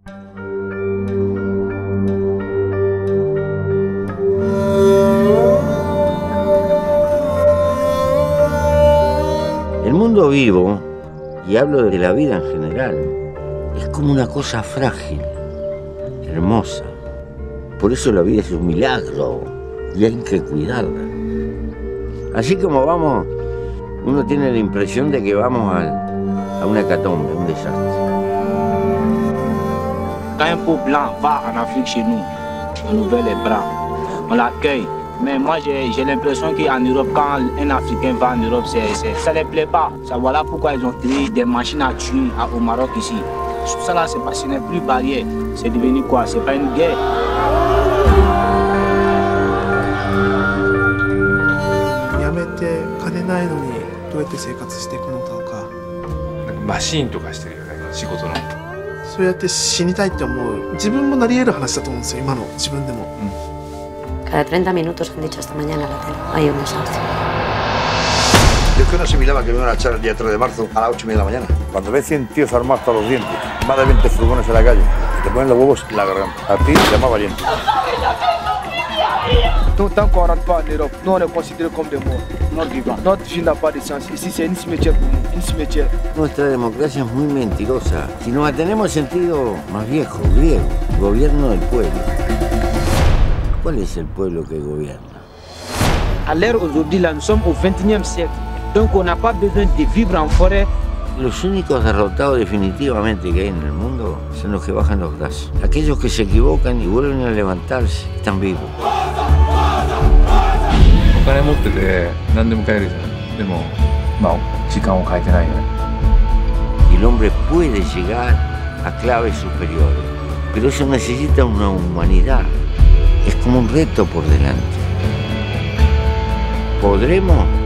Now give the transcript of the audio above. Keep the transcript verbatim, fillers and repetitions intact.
El mundo vivo, y hablo de la vida en general, es como una cosa frágil, hermosa. Por eso la vida es un milagro y hay que cuidarla. Así como vamos, uno tiene la impresión de que vamos a, a una hecatombe, un desastre. Quand un peau blanc va en Afrique chez nous, on ouvre les bras, on l'accueille. Mais moi j'ai l'impression qu'en Europe, quand un Africain va en Europe, c'est, c'est, ça ne les plaît pas. Ça, voilà pourquoi ils ont créé des machines à tuer à, au Maroc ici. Tout ça là, c'est parce que ce n'est plus barrière. C'est devenu quoi? C'est pas une guerre. Machine とかしてるよね、仕事の。 そうやって死にたいって思う。自分もなり得る話だと思うんですよ、今の自分でも。 Cada treinta minutos han dicho esta mañana en la tele. Hay un desahucio. Yo es que no asimilaba que me iban a echar el día tres de marzo a las ocho y media de la mañana. Cuando ves cien tíos armados hasta los dientes, más de veinte furgones en la calle, te ponen los huevos en la garganta. A ti te llama valiente. Tant qu'on ne rentre pas en Europe, nous on est considérés comme des morts. Notre vivant. Notre vie n'a pas de sens. Ici c'est un cimetière pour nous, un cimetière. Nuestra democracia es muy mentirosa. Si nos atenemos sentido más viejo, griego, gobierno del pueblo. ¿Cuál es el pueblo que gobierna? À l'ère aujourd'hui, là, nous sommes au vingt et unième siècle. Donc on n'a pas besoin de vivre en forêt. Los únicos derrotados definitivamente que hay en el mundo son los que bajan los brazos. Aquellos que se equivocan y vuelven a levantarse están vivos. お金持ってて何でも買えるじゃん。でも、まあ時間を変えてないよね。 Y el hombre puede llegar a claves superiores, pero eso necesita una humanidad. Es como un reto por delante. ¿Podremos?